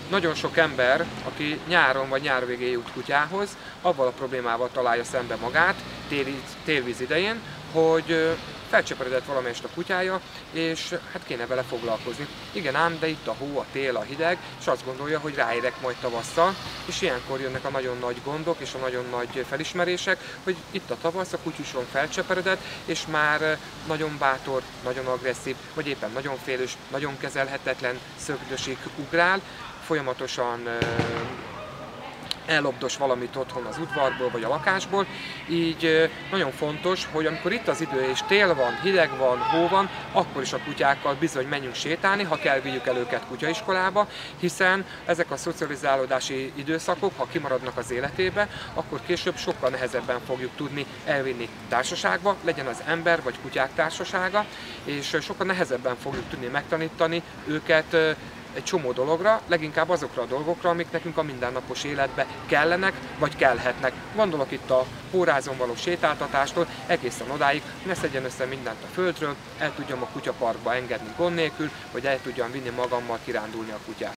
Nagyon sok ember, aki nyáron vagy nyár végén jut kutyához, avval a problémával találja szembe magát télvíz idején, hogy felcseperedett valamelyest a kutyája, és hát kéne vele foglalkozni. Igen ám, de itt a hó, a tél, a hideg, és azt gondolja, hogy ráérek majd tavasszal, és ilyenkor jönnek a nagyon nagy gondok és a nagyon nagy felismerések, hogy itt a tavasz, a kutyuson felcseperedett, és már nagyon bátor, nagyon agresszív, vagy éppen nagyon félős, nagyon kezelhetetlen, szögdösik, ugrál, folyamatosan ellopdos valamit otthon az udvarból vagy a lakásból, így nagyon fontos, hogy amikor itt az idő és tél van, hideg van, hó van, akkor is a kutyákkal bizony menjünk sétálni, ha kell, vigyük el őket kutyaiskolába, hiszen ezek a szocializálódási időszakok, ha kimaradnak az életébe, akkor később sokkal nehezebben fogjuk tudni elvinni társaságba, legyen az ember vagy kutyák társasága, és sokkal nehezebben fogjuk tudni megtanítani őket egy csomó dologra, leginkább azokra a dolgokra, amik nekünk a mindennapos életbe kellenek, vagy kellhetnek. Gondolok itt a pórázon való sétáltatástól egészen odáig, ne szedjen össze mindent a földről, el tudjam a kutyaparkba engedni gond nélkül, vagy el tudjam vinni magammal kirándulni a kutyát.